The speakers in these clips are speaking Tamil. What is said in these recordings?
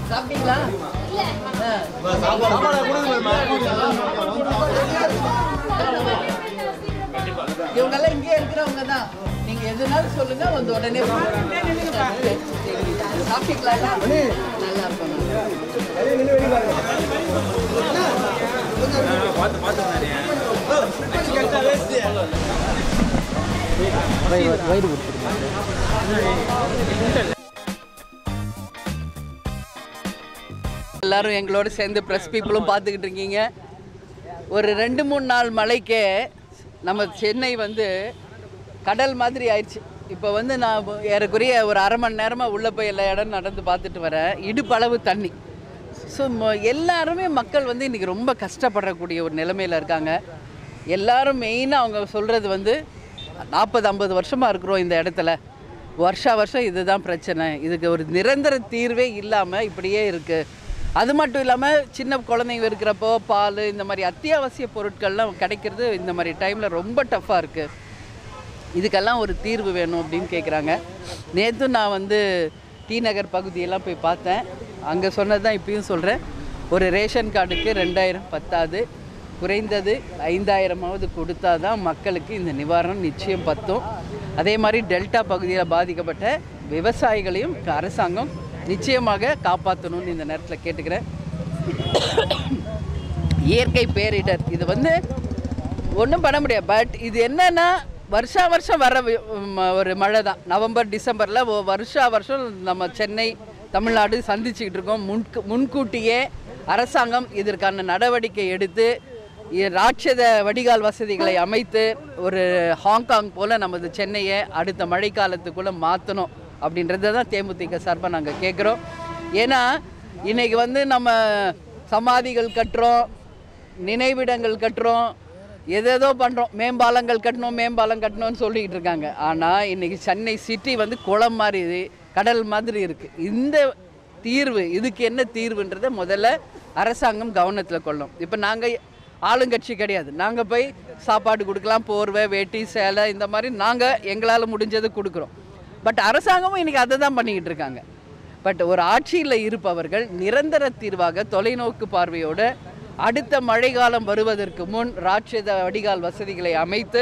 சாப்பிட்டீங்களா? இவங்கெல்லாம் இங்கே இருக்கிறவங்க தான். நீங்க எதுனாலும் சொல்லுங்க, வந்து உடனே சாப்பிட்டீங்களா? நல்லா இருக்கும். எல்லாரும் எங்களோட சேர்ந்து ப்ரெஸ் பீப்புளும் பார்த்துக்கிட்டு இருக்கீங்க. ஒரு 2-3 நாள் மழைக்கே நம்ம சென்னை வந்து கடல் மாதிரி ஆயிடுச்சு. இப்போ வந்து நான் ஏறக்குறைய ஒரு அரை மணி நேரமாக உள்ளே போய் எல்லா இடம் நடந்து பார்த்துட்டு வரேன். இடுப்பளவு தண்ணி. ஸோ எல்லாருமே மக்கள் வந்து இன்றைக்கி ரொம்ப கஷ்டப்படக்கூடிய ஒரு நிலைமையில் இருக்காங்க. எல்லாரும் மெயினாக அவங்க சொல்கிறது வந்து 40-50 வருஷமாக இருக்கிறோம் இந்த இடத்துல, வருஷம் இதுதான் பிரச்சனை, இதுக்கு ஒரு நிரந்தர தீர்வே இல்லாமல் இப்படியே இருக்குது. அது மட்டும் இல்லாமல் சின்ன குழந்தைங்க இருக்கிறப்போ பால் இந்த மாதிரி அத்தியாவசிய பொருட்கள்லாம் கிடைக்கிறது இந்த மாதிரி டைமில் ரொம்ப டஃப்பாக இருக்குது. இதுக்கெல்லாம் ஒரு தீர்வு வேணும் அப்படின்னு கேட்குறாங்க. நேற்று நான் வந்து டி நகர் பகுதியெல்லாம் போய் பார்த்தேன். அங்கே சொன்னது தான் இப்பயும் சொல்கிறேன். ஒரு ரேஷன் கார்டுக்கு 2000 பத்தாது, குறைந்தது 5000ஆவது கொடுத்தா தான் மக்களுக்கு இந்த நிவாரணம் நிச்சயம் பத்தும். அதே மாதிரி டெல்டா பகுதியில் பாதிக்கப்பட்ட விவசாயிகளையும் அரசாங்கம் நிச்சயமாக காப்பாற்றணும்னு இந்த நேரத்தில் கேட்டுக்கிறேன். இயற்கை பேரிடர் இது வந்து ஒன்றும் பண்ண முடியாது. பட் இது என்னென்னா வருஷம் வர ஒரு மழை தான். நவம்பர் டிசம்பரில் வருஷம் நம்ம சென்னை தமிழ்நாடு சந்திச்சுக்கிட்டு இருக்கோம். முன்கூட்டியே அரசாங்கம் இதற்கான நடவடிக்கை எடுத்து ராட்சத வடிகால் வசதிகளை அமைத்து ஒரு ஹாங்காங் போல் நமது சென்னையை அடுத்த மழைக்காலத்துக்குள்ளே மாற்றணும் அப்படின்றத தான் தேமுதிக சார்பாக நாங்கள் கேட்குறோம். ஏன்னா இன்றைக்கி வந்து நம்ம சமாதிகள் கட்டுறோம், நினைவிடங்கள் கட்டுறோம், எதேதோ பண்ணுறோம், மேம்பாலம் கட்டணும்னு சொல்லிக்கிட்டு இருக்காங்க. ஆனால் இன்றைக்கி சென்னை சிட்டி வந்து குளம் மாதிரி கடல் மாதிரி இருக்குது. இந்த தீர்வு இதுக்கு என்ன தீர்வுன்றதை முதல்ல அரசாங்கம் கவனத்தில் கொள்ளும். இப்போ நாங்கள் ஆளுங்கட்சி கிடையாது. நாங்கள் போய் சாப்பாடு கொடுக்கலாம், போர்வை வேட்டி சேலை இந்த மாதிரி நாங்கள் எங்களால் முடிஞ்சதை கொடுக்குறோம். பட் அரசாங்கமும் இன்றைக்கி அதை தான் பண்ணிக்கிட்டு இருக்காங்க. பட் ஒரு ஆட்சியில் இருப்பவர்கள் நிரந்தர தீர்வாக தொலைநோக்கு பார்வையோடு அடுத்த மழைக்காலம் வருவதற்கு முன் ராட்சத வடிகால் வசதிகளை அமைத்து,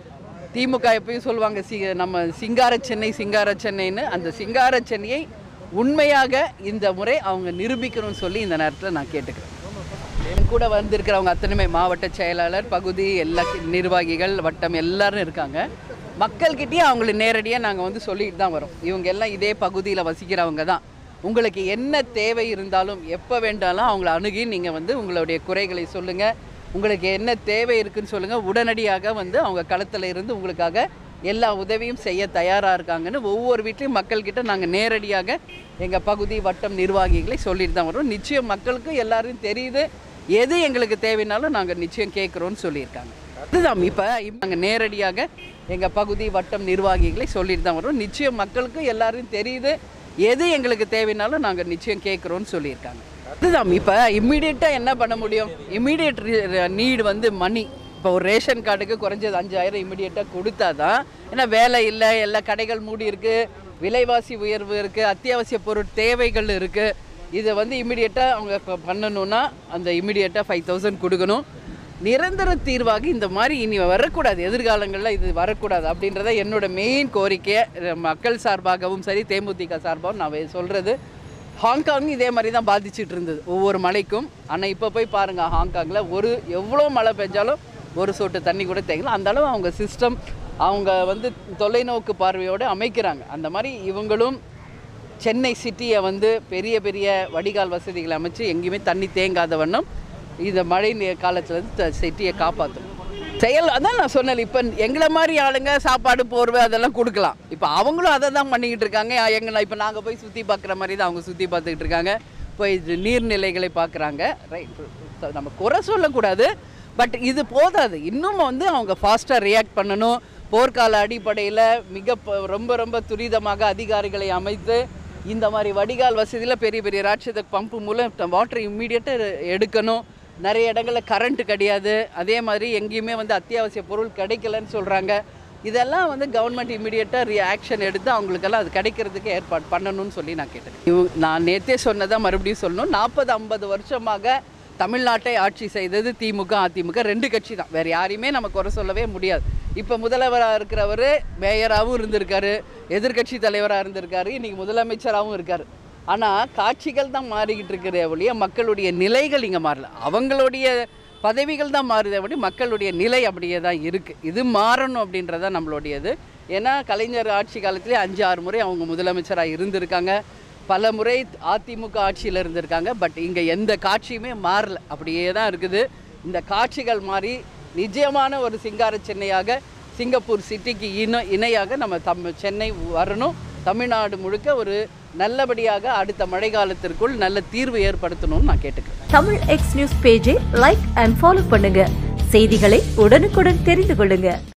திமுக எப்பயும் சொல்லுவாங்க நம்ம சிங்கார சென்னைன்னு, அந்த சிங்கார சென்னையை உண்மையாக இந்த முறை அவங்க நிரூபிக்கணும்னு சொல்லி இந்த நேரத்தில் நான் கேட்டுக்கிறேன். என் கூட வந்திருக்கிறவங்க அத்தனையுமே மாவட்ட செயலாளர், பகுதி எல்லா நிர்வாகிகள், வட்டம் எல்லாரும் இருக்காங்க. மக்கள்கிட்டயே அவங்களை நேரடியாக நாங்கள் வந்து சொல்லிட்டு தான் வரோம். இவங்க எல்லாம் இதே பகுதியில் வசிக்கிறவங்க தான். உங்களுக்கு என்ன தேவை இருந்தாலும் எப்போ வேண்டாலும் அவங்கள அணுகி நீங்கள் வந்து உங்களுடைய குறைகளை சொல்லுங்கள், உங்களுக்கு என்ன தேவை இருக்குதுன்னு சொல்லுங்கள். உடனடியாக வந்து அவங்க களத்தில் இருந்து உங்களுக்காக எல்லா உதவியும் செய்ய தயாராக இருக்காங்கன்னு ஒவ்வொரு வீட்லேயும் மக்கள்கிட்ட நாங்கள் நேரடியாக எங்கள் பகுதி வட்டம் நிர்வாகிகளை சொல்லிட்டு தான் வரோம். நிச்சயம் மக்களுக்கு எல்லாரும் தெரியுது, எது எங்களுக்கு தேவைனாலும் நாங்கள் நிச்சயம் கேட்குறோன்னு சொல்லியிருக்காங்க. அதுதான் இப்போ நாங்கள் நேரடியாக எங்கள் பகுதி வட்டம் நிர்வாகிகளை சொல்லிட்டு தான் வரோம். நிச்சயம் மக்களுக்கு எல்லாரும் தெரியுது, எது எங்களுக்கு தேவைனாலும் நாங்கள் நிச்சயம் கேட்குறோன்னு சொல்லியிருக்காங்க. அதுதான் இப்போ இம்மிடியேட்டாக என்ன பண்ண முடியும்? இம்மிடியேட் நீடு வந்து மணி. இப்போ ஒரு ரேஷன் கார்டுக்கு குறைஞ்சது 5000 இம்மிடியேட்டாக கொடுத்தா தான். ஏன்னா வேலை இல்லை, எல்லா கடைகள் மூடி இருக்குது, விலைவாசி உயர்வு இருக்குது, அத்தியாவசிய பொருள் தேவைகள் இருக்குது. இதை வந்து இம்மிடியேட்டாக அவங்க பண்ணணுன்னா அந்த இம்மிடியேட்டாக 5000 கொடுக்கணும். நிரந்தர தீர்வாக இந்த மாதிரி இனி வரக்கூடாது, எதிர்காலங்களில் இது வரக்கூடாது அப்படின்றத என்னோட மெயின் கோரிக்கையை மக்கள் சார்பாகவும் சரி தேமுதிக சார்பாகவும் நான் சொல்கிறது. ஹாங்காங் இதே மாதிரி தான் பாதிச்சுட்டு இருந்தது ஒவ்வொரு மழைக்கும். ஆனால் இப்போ போய் பாருங்கள், ஹாங்காங்கில் எவ்வளோ மழை பெஞ்சாலும் ஒரு சொட்டு தண்ணி கூட தேங்கலாம். அந்தளவு அவங்க சிஸ்டம் அவங்க வந்து தொலைநோக்கு பார்வையோடு அமைக்கிறாங்க. அந்த மாதிரி இவங்களும் சென்னை சிட்டியை வந்து பெரிய பெரிய வடிகால் வசதிகளை அமைச்சு எங்கேயுமே தண்ணி தேங்காத வண்ணம் இந்த மழை காலத்தில் சிட்டியை காப்பாற்றணும். அதான் நான் சொன்னேன். இப்போ எங்களை மாதிரி ஆளுங்க சாப்பாடு போர்வை அதெல்லாம் கொடுக்கலாம். இப்போ அவங்களும் அதை தான் பண்ணிக்கிட்டு இருக்காங்க. இப்போ நாங்கள் போய் சுற்றி பார்க்குற மாதிரி தான் அவங்க சுற்றி பார்த்துக்கிட்டு இருக்காங்க. போய் நீர்நிலைகளை பார்க்குறாங்க. ரைட், நம்ம குறை சொல்லக்கூடாது. பட் இது போதாது, இன்னும் வந்து அவங்க ஃபாஸ்ட்டாக ரியாக்ட் பண்ணணும். போர்க்கால அடிப்படையில் ரொம்ப ரொம்ப துரிதமாக அதிகாரிகளை அமைத்து இந்த மாதிரி வடிகால் வசதியில் பெரிய பெரிய ராட்சத பம்பு மூலம் வாட்டர் இம்மீடியட்டாக எடுக்கணும். நிறைய இடங்களில் கரண்ட்டு கிடையாது. அதே மாதிரி எங்கேயுமே வந்து அத்தியாவசிய பொருள் கிடைக்கலன்னு சொல்கிறாங்க. இதெல்லாம் வந்து கவர்மெண்ட் இமீடியட்டாக ரியாக்ஷன் எடுத்து அவங்களுக்கெல்லாம் அது கிடைக்கிறதுக்கு ஏற்பாடு பண்ணணும்னு சொல்லி நான் கேட்டேன். நான் நேற்றே சொன்னதான் மறுபடியும் சொல்லணும். 40-50 வருஷமாக தமிழ்நாட்டை ஆட்சி செய்தது திமுக அதிமுக 2 கட்சி தான். வேறு யாரையுமே நம்ம குறை சொல்லவே முடியாது. இப்போ முதல்வராக இருக்கிறவர் மேயராகவும் இருந்திருக்காரு, எதிர்கட்சி தலைவராக இருந்திருக்காரு, இன்றைக்கி முதலமைச்சராகவும் இருக்கார். ஆனால் காட்சிகள் தான் மாறிக்கிட்டு இருக்கிற ஒழிய மக்களுடைய நிலைகள் இங்கே மாறல. அவங்களுடைய பதவிகள் தான் மாறுதே அப்படி மக்களுடைய நிலை அப்படியே தான் இருக்குது. இது மாறணும் அப்படின்றதான் நம்மளுடையது. ஏன்னா கலைஞர் ஆட்சி காலத்திலே 5-6 முறை அவங்க முதலமைச்சராக இருந்திருக்காங்க, பல முறை அதிமுக ஆட்சியில் இருந்திருக்காங்க. பட் இங்கே எந்த காட்சியுமே மாறல, அப்படியே தான் இருக்குது. இந்த காட்சிகள் மாறி நிஜமான ஒரு சிங்கார சென்னையாக சிங்கப்பூர் சிட்டிக்கு இணையாக நம்ம சென்னை வரணும். தமிழ்நாடு முழுக்க ஒரு நல்லபடியாக அடுத்த மழை காலத்திற்குள் நல்ல தீர்வு ஏற்படுத்தணும்னு நான் கேட்டுக்கிறேன். தமிழ் எக்ஸ் நியூஸ் பேஜை லைக் அண்ட் ஃபாலோ பண்ணுங்க. செய்திகளை உடனுக்குடன் தெரிந்து கொள்ளுங்க.